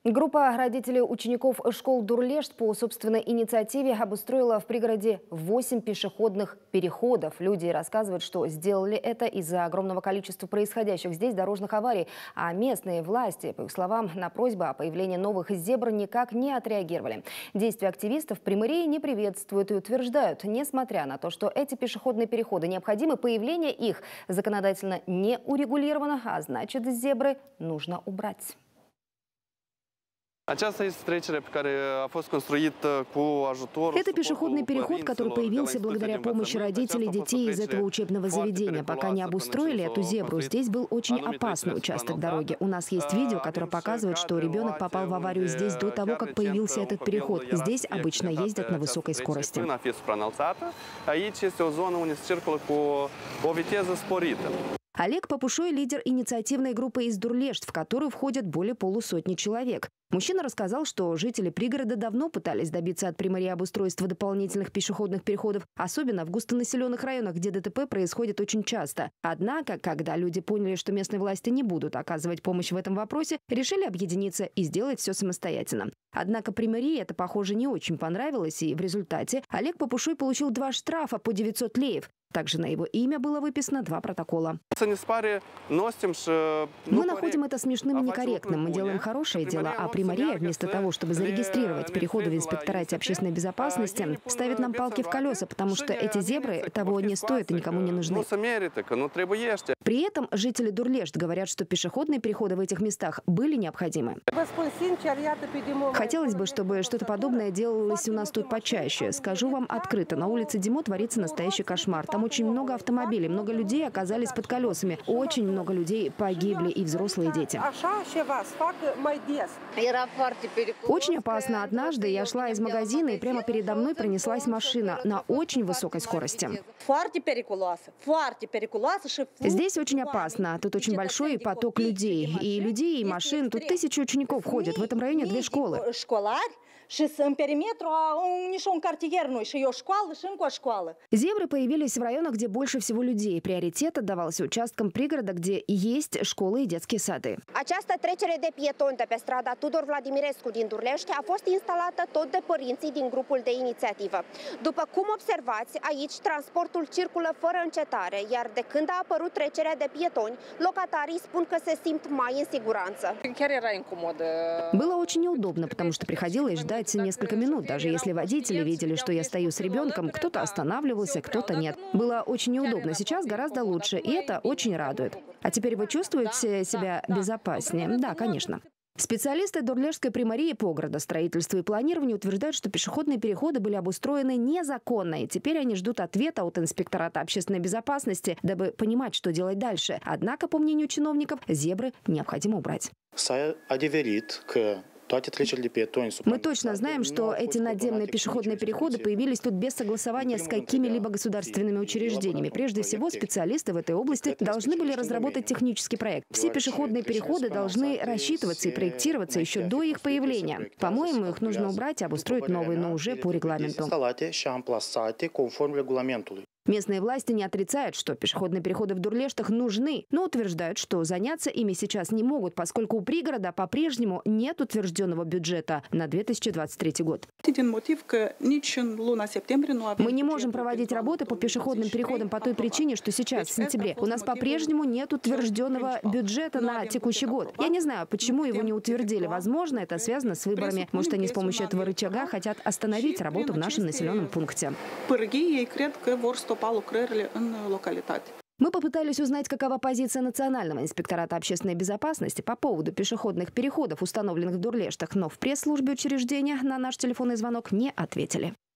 Группа родителей учеников школ Дурлешт по собственной инициативе обустроила в пригороде 8 пешеходных переходов. Люди рассказывают, что сделали это из-за огромного количества происходящих здесь дорожных аварий. А местные власти, по их словам, на просьбу о появлении новых зебр никак не отреагировали. Действия активистов при мэрии не приветствуют и утверждают, несмотря на то, что эти пешеходные переходы необходимы, появление их законодательно не урегулировано, а значит, зебры нужно убрать. Это пешеходный переход, который появился благодаря помощи родителей детей из этого учебного заведения. Пока не обустроили эту зебру, здесь был очень опасный участок дороги. У нас есть видео, которое показывает, что ребенок попал в аварию здесь до того, как появился этот переход. Здесь обычно ездят на высокой скорости. Олег Попушой – лидер инициативной группы из Дурлешт, в которую входят более полусотни человек. Мужчина рассказал, что жители пригорода давно пытались добиться от при мэрии обустройства дополнительных пешеходных переходов, особенно в густонаселенных районах, где ДТП происходит очень часто. Однако, когда люди поняли, что местные власти не будут оказывать помощь в этом вопросе, решили объединиться и сделать все самостоятельно. Однако при мэрии это, похоже, не очень понравилось, и в результате Олег Попушой получил 2 штрафа по 900 леев. Также на его имя было выписано 2 протокола. Мы находим это смешным и некорректным. Мы делаем хорошее дело, а при мэрии вместо того, чтобы зарегистрировать переходы в инспекторате общественной безопасности, ставит нам палки в колеса, потому что эти зебры того не стоят и никому не нужны. При этом жители Дурлешт говорят, что пешеходные переходы в этих местах были необходимы. Хотелось бы, чтобы что-то подобное делалось у нас тут почаще. Скажу вам открыто, на улице Димо творится настоящий кошмар. Там очень много автомобилей, много людей оказались под колесами. Очень много людей погибли, и взрослые, и дети. Очень опасно. Однажды я шла из магазина, и прямо передо мной пронеслась машина на очень высокой скорости. Здесь очень опасно. Тут очень большой поток людей. И людей, и машин. Тут 1000 учеников ходят. В этом районе 2 школы. Зебры появились в районах, где больше всего людей. Приоритет отдавался участкам пригорода, где есть школы и детские сады. Această trecere de pietoni de pe strada Tudor Vladimirescu din Durlești a fost instalată tot de părinții din grupul de inițiativă. După cum observați, aici transportul circulă fără încetare, iar de când a apărut trecerea de pietoni, locatarii spun că se simt mai în siguranță. Было очень неудобно, потому что приходилось ждать несколько минут. Даже если водители видели, что я стою с ребенком, кто-то останавливался, кто-то нет. Было очень неудобно. Сейчас гораздо лучше, и это очень радует. А теперь вы чувствуете себя безопаснее? Да, конечно. Специалисты Дурлешской при мэрии по градостроительству и планированию утверждают, что пешеходные переходы были обустроены незаконно. И теперь они ждут ответа от инспектората общественной безопасности, дабы понимать, что делать дальше. Однако, по мнению чиновников, зебры необходимо убрать. Мы точно знаем, что эти надземные пешеходные переходы появились тут без согласования с какими-либо государственными учреждениями. Прежде всего, специалисты в этой области должны были разработать технический проект. Все пешеходные переходы должны рассчитываться и проектироваться еще до их появления. По-моему, их нужно убрать и обустроить новые, но уже по регламенту. Местные власти не отрицают, что пешеходные переходы в Дурлештах нужны, но утверждают, что заняться ими сейчас не могут, поскольку у пригорода по-прежнему нет утвержденного бюджета на 2023 год. Мы не можем проводить работы по пешеходным переходам по той причине, что сейчас, в сентябре, у нас по-прежнему нет утвержденного бюджета на текущий год. Я не знаю, почему его не утвердили. Возможно, это связано с выборами. Может, они с помощью этого рычага хотят остановить работу в нашем населенном пункте. Мы попытались узнать, какова позиция Национального инспектората общественной безопасности по поводу пешеходных переходов, установленных в Дурлештах, но в пресс-службе учреждения на наш телефонный звонок не ответили.